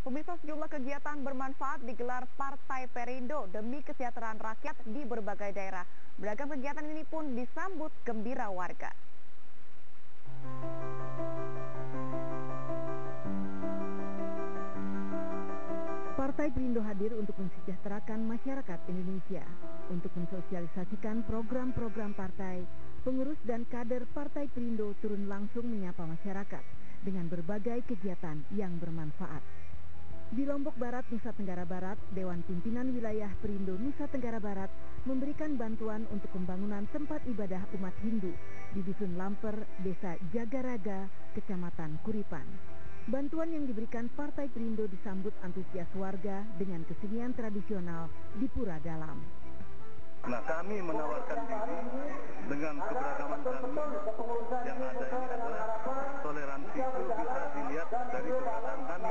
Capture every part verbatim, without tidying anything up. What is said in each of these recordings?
Pemirsa, sejumlah kegiatan bermanfaat digelar Partai Perindo demi kesejahteraan rakyat di berbagai daerah. Beragam kegiatan ini pun disambut gembira warga. Partai Perindo hadir untuk mensejahterakan masyarakat Indonesia. Untuk mensosialisasikan program-program partai, pengurus dan kader Partai Perindo turun langsung menyapa masyarakat dengan berbagai kegiatan yang bermanfaat. Di Lombok Barat, Nusa Tenggara Barat, Dewan Pimpinan Wilayah Perindo Nusa Tenggara Barat memberikan bantuan untuk pembangunan tempat ibadah umat Hindu di Dusun Lamper, Desa Jagaraga, Kecamatan Kuripan. Bantuan yang diberikan Partai Perindo disambut antusias warga dengan kesenian tradisional di Pura Dalam. Nah, kami menawarkan diri dengan keberagaman kami yang ada ini adalah toleransi, itu bisa dilihat dari keberadaan kami.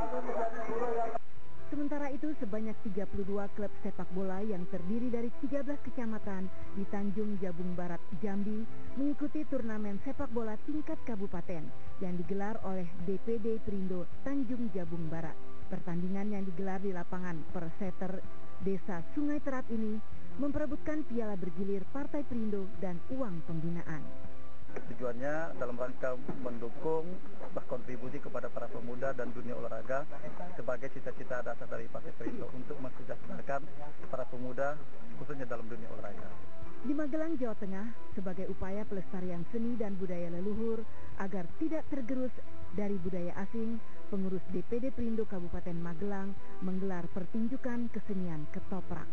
Sementara itu, sebanyak tiga puluh dua klub sepak bola yang terdiri dari tiga belas kecamatan di Tanjung Jabung Barat, Jambi mengikuti turnamen sepak bola tingkat kabupaten yang digelar oleh D P D Perindo Tanjung Jabung Barat. Pertandingan yang digelar di lapangan Perseter Desa Sungai Terat ini memperebutkan piala bergilir Partai Perindo dan uang pembinaan. Tujuannya dalam rangka mendukung berkontribusi kepada para pemuda dan dunia olahraga sebagai cita-cita dasar dari Partai Perindo untuk mensejahterakan para pemuda khususnya dalam dunia olahraga. Di Magelang, Jawa Tengah, sebagai upaya pelestarian seni dan budaya leluhur agar tidak tergerus dari budaya asing, pengurus D P D Perindo Kabupaten Magelang menggelar pertunjukan kesenian ketoprak.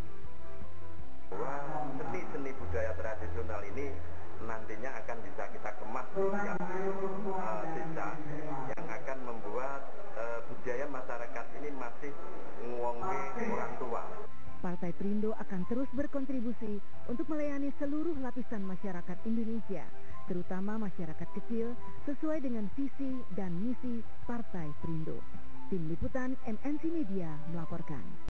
Seni-seni budaya tradisional ini nantinya akan bisa kita kemas di setiap uh, desa yang akan membuat uh, budaya masyarakat ini masih nguwongke orang tua. Partai Perindo akan terus berkontribusi untuk melayani seluruh lapisan masyarakat Indonesia, terutama masyarakat kecil, sesuai dengan visi dan misi Partai Perindo. Tim Liputan M N C Media melaporkan.